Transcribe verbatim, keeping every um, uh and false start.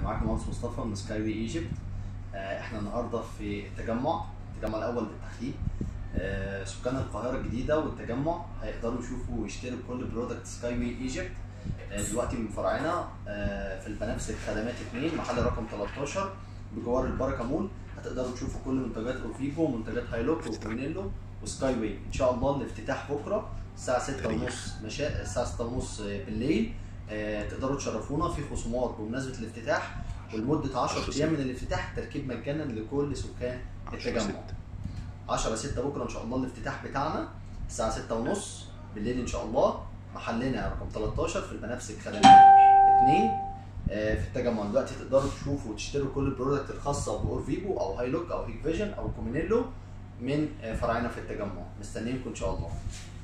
معاكم مهندس مصطفى من سكاي واي ايجيبت. احنا النهارده في التجمع التجمع الاول بالتحديد. سكان القاهره الجديده والتجمع هيقدروا يشوفوا ويشتروا كل برودكت سكاي واي ايجيبت دلوقتي من فرعنا في البنفسج خدمات اتنين، محل رقم تلتاشر بجوار البركه مول. هتقدروا تشوفوا كل منتجات اورفيجو ومنتجات هايلوك وكومينيلو وسكاي واي. ان شاء الله الافتتاح بكره الساعه ستة ونص مشاء الساعه ستة ونص بالليل. آه، تقدروا تشرفونا في خصومات بمناسبه الافتتاح، ولمده عشرة ايام من الافتتاح التركيب مجانا لكل سكان التجمع. عشرة ستة بكره ان شاء الله الافتتاح بتاعنا الساعه ستة ونص بالليل ان شاء الله. محلنا رقم تلتاشر في البنفسج خدمات اتنين آه، في التجمع. دلوقتي تقدروا تشوفوا وتشتروا كل البرودكت الخاصه باورفيجو او هايلوك او هيك فيجن او كومينيلو من آه، فرعنا في التجمع. مستنيينكم ان شاء الله.